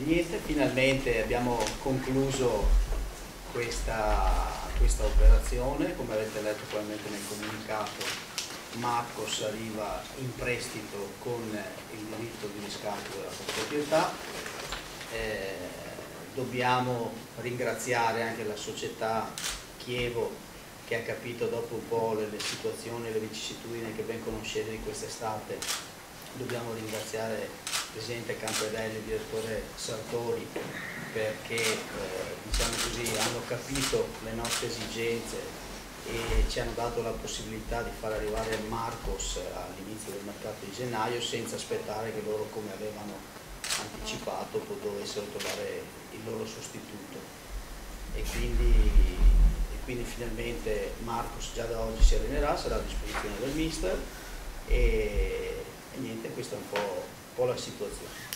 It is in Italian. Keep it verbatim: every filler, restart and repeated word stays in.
niente, finalmente abbiamo concluso questa, questa operazione. Come avete letto probabilmente nel comunicato, Marcos arriva in prestito con il diritto di riscatto della proprietà. Eh, dobbiamo ringraziare anche la società Chievo, che ha capito dopo un po' le, le situazioni e le vicissitudini che ben conoscete di quest'estate. Dobbiamo ringraziare il Presidente Campedelli e il Direttore Sartori, perché eh, diciamo così, hanno capito le nostre esigenze e ci hanno dato la possibilità di far arrivare Marcos all'inizio del mercato di gennaio, senza aspettare che loro, come avevano anticipato, dovessero trovare il loro sostituto. E quindi Quindi finalmente Marcos già da oggi si allenerà, sarà a disposizione del mister e, e niente, questa è un po', un po' la situazione.